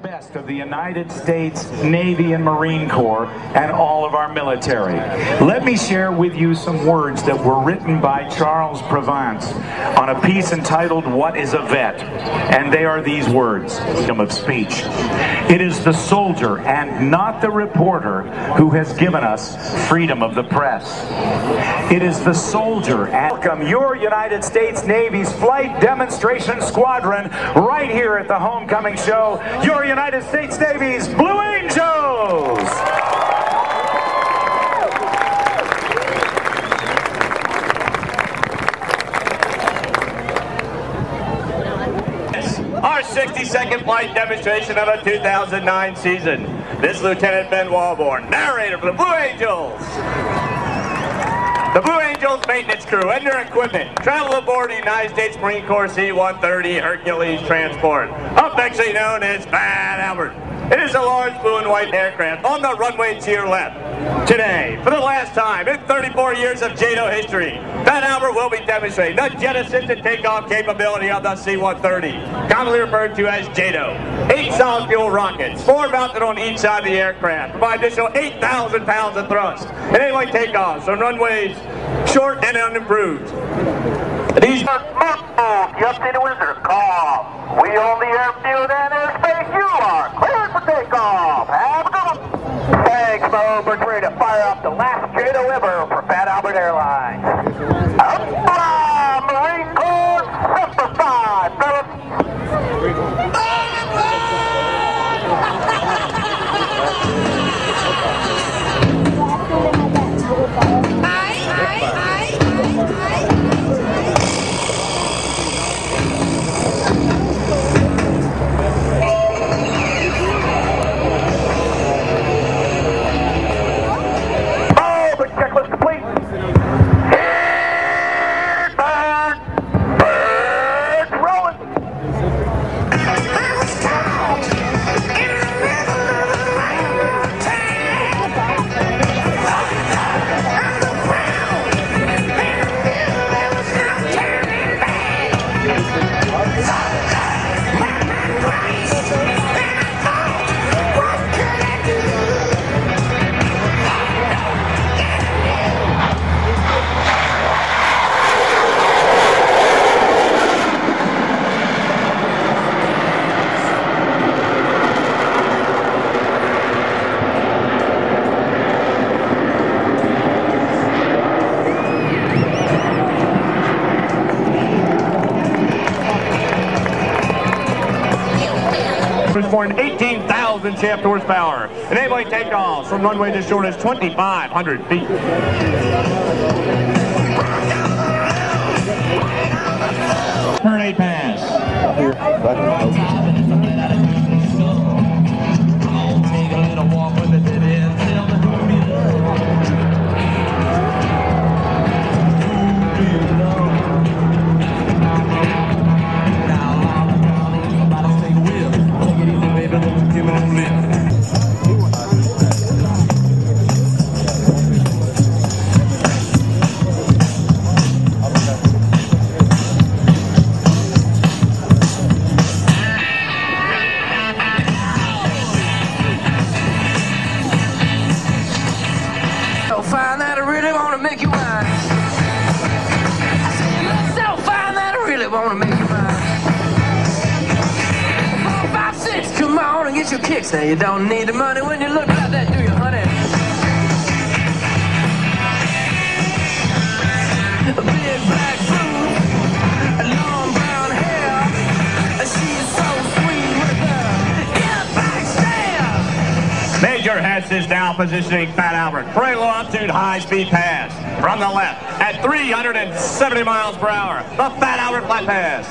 best of the United States Navy and Marine Corps and all of our military. Let me share with you some words that were written by Charles Provence on a piece entitled "What is a Vet?" And they are these words, freedom of speech. It is the soldier and not the reporter who has given us freedom of the press. It is the soldier and welcome your United States Navy's Flight Demonstration Squadron right here at the homecoming show, your United States Navy's Blue Angels! Our 60-second flight demonstration of the 2009 season. This is Lieutenant Ben Walborn, narrator for the Blue Angels. The Blue Angels maintenance crew and their equipment travel aboard the United States Marine Corps C-130 Hercules transport, affectionately known as Fat Albert. It is a large blue and white aircraft on the runway to your left. Today, for the last time in 34 years of JATO history, Fat Albert will be demonstrating the jet-assisted takeoff capability of the C-130, commonly referred to as JATO. 8 solid fuel rockets, 4 mounted on each side of the aircraft, provide additional 8,000 pounds of thrust, enabling takeoffs on runways short and unimproved. These Justin Wizard, call. We own the airfield and airspace. You are cleared for takeoff. Have a good one. Thanks, Mo. We're ready to fire up the last JATO ever for Fat Albert Airlines. Up, Marine Corps, Semper Fi, fellas. more than 18,000 shaft horsepower, enabling takeoffs from runway as short as 2,500 feet. Turn 8 pass. Find that I really want to make you mine. I said, myself, find that I really want to make you mine. 4, 5, 6, come on and get your kicks. Now you don't need the money when you look like that, do you, honey? A big black fruit, a long brown hair. She's so sweet with her. Get a back stab. Major Hess is now positioning Fat Albert for a low-altitude high-speed pass. From the left, at 370 miles per hour, the Fat Albert flat pass.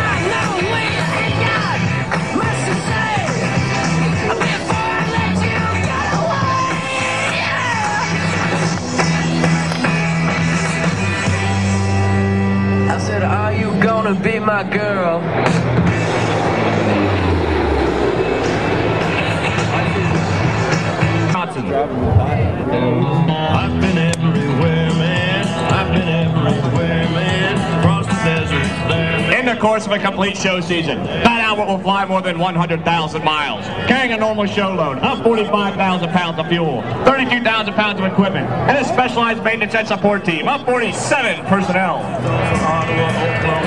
I said, are you gonna be my girl? I've been everywhere, man. I've been everywhere, man. Across the desert there. In the course of a complete show season. That Albert will fly more than 100,000 miles, carrying a normal show load of 45,000 pounds of fuel, 32,000 pounds of equipment, and a specialized maintenance and support team of 47 personnel.